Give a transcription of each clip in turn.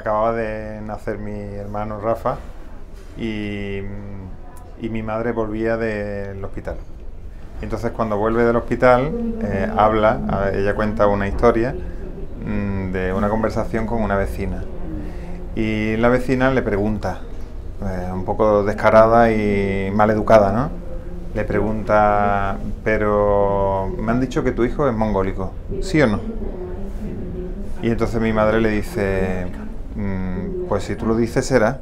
acababa de nacer mi hermano Rafa y mi madre volvía del hospital. Entonces cuando vuelve del hospital ella cuenta una historia de una conversación con una vecina. Y la vecina le pregunta, un poco descarada y mal educada, ¿no? Le pregunta, pero me han dicho que tu hijo es mongólico, ¿sí o no? Y entonces mi madre le dice, pues si tú lo dices será,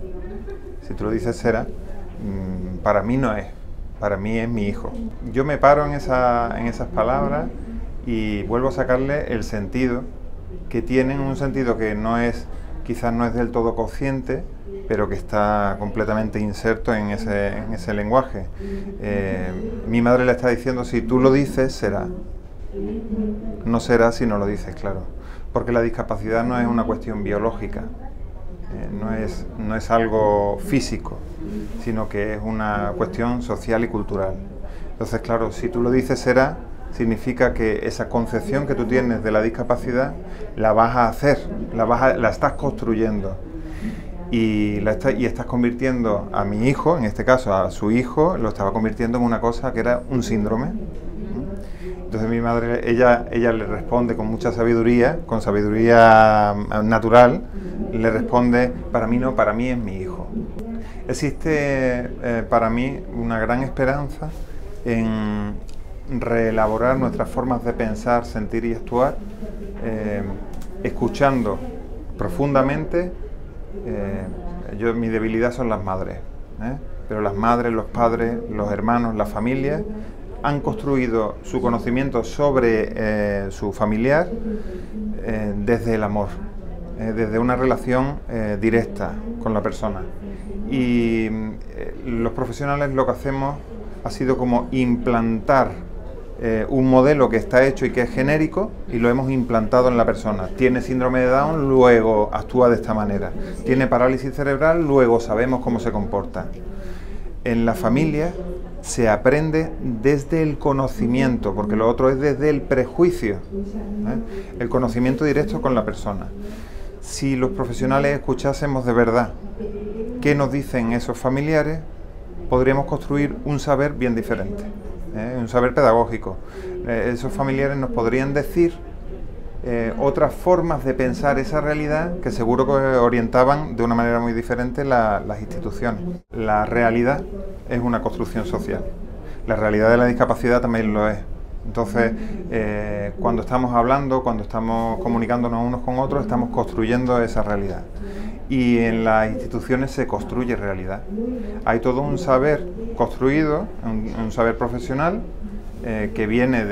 para mí no es, para mí es mi hijo. Yo me paro en esas palabras y vuelvo a sacarle el sentido que tienen, un sentido que quizás no es del todo consciente, pero que está completamente inserto en ese lenguaje. Mi madre le está diciendo, si tú lo dices, será. No será si no lo dices, claro. Porque la discapacidad no es una cuestión biológica, no es algo físico, sino que es una cuestión social y cultural. Entonces, claro, si tú lo dices, será, significa que esa concepción que tú tienes de la discapacidad la vas a hacer, la estás construyendo y estás convirtiendo a mi hijo, en este caso a su hijo, lo estaba convirtiendo en una cosa que era un síndrome. Entonces mi madre, ella le responde con mucha sabiduría, con sabiduría natural, le responde, para mí no, para mí es mi hijo. Existe para mí una gran esperanza en reelaborar nuestras formas de pensar, sentir y actuar, escuchando profundamente. Mi debilidad son las madres, pero las madres, los padres, los hermanos, las familias han construido su conocimiento sobre su familiar desde el amor, desde una relación directa con la persona. Y los profesionales lo que hacemos ha sido como implantar un modelo que está hecho y que es genérico y lo hemos implantado en la persona. Tiene síndrome de Down, luego actúa de esta manera. Tiene parálisis cerebral, luego sabemos cómo se comporta. En la familia se aprende desde el conocimiento, porque lo otro es desde el prejuicio, el conocimiento directo con la persona. Si los profesionales escuchásemos de verdad qué nos dicen esos familiares, podríamos construir un saber bien diferente, un saber pedagógico. Esos familiares nos podrían decir otras formas de pensar esa realidad que seguro que orientaban de una manera muy diferente las instituciones. La realidad es una construcción social. La realidad de la discapacidad también lo es. Entonces, cuando estamos hablando, cuando estamos comunicándonos unos con otros, estamos construyendo esa realidad. Y en las instituciones se construye realidad. Hay todo un saber construido, un saber profesional, que viene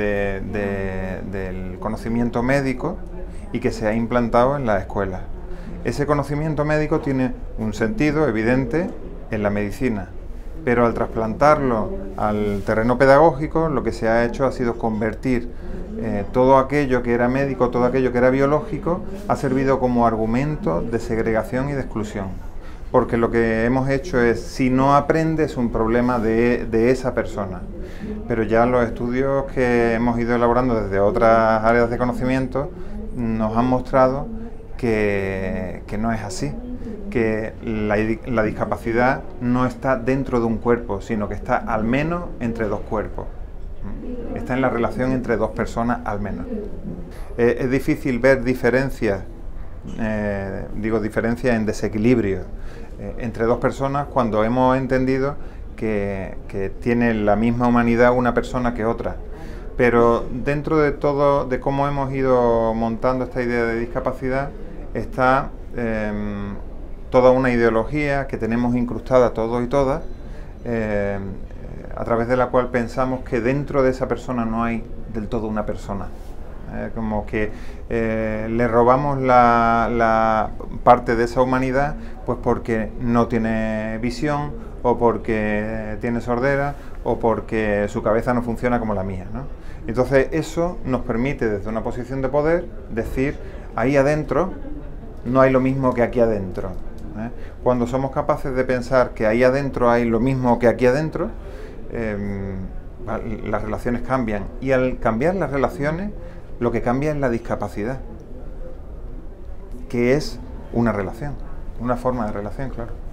del conocimiento médico y que se ha implantado en las escuelas. Ese conocimiento médico tiene un sentido evidente en la medicina, pero al trasplantarlo al terreno pedagógico, lo que se ha hecho ha sido convertir todo aquello que era médico, todo aquello que era biológico, ha servido como argumento de segregación y de exclusión. Porque lo que hemos hecho es, si no aprende, es un problema de esa persona. Pero ya los estudios que hemos ido elaborando desde otras áreas de conocimiento nos han mostrado que no es así, que la discapacidad no está dentro de un cuerpo, sino que está al menos entre dos cuerpos. Está en la relación entre dos personas al menos. Es difícil ver diferencias, diferencias en desequilibrio entre dos personas cuando hemos entendido que tiene la misma humanidad una persona que otra. Pero dentro de todo, de cómo hemos ido montando esta idea de discapacidad, está toda una ideología que tenemos incrustada todos y todas, a través de la cual pensamos que dentro de esa persona no hay del todo una persona. Como que le robamos la parte de esa humanidad pues porque no tiene visión, o porque tiene sordera, o porque su cabeza no funciona como la mía, ¿no? Entonces eso nos permite desde una posición de poder decir, ahí adentro no hay lo mismo que aquí adentro. Cuando somos capaces de pensar que ahí adentro hay lo mismo que aquí adentro, las relaciones cambian, y al cambiar las relaciones lo que cambia es la discapacidad, que es una relación, una forma de relación, claro.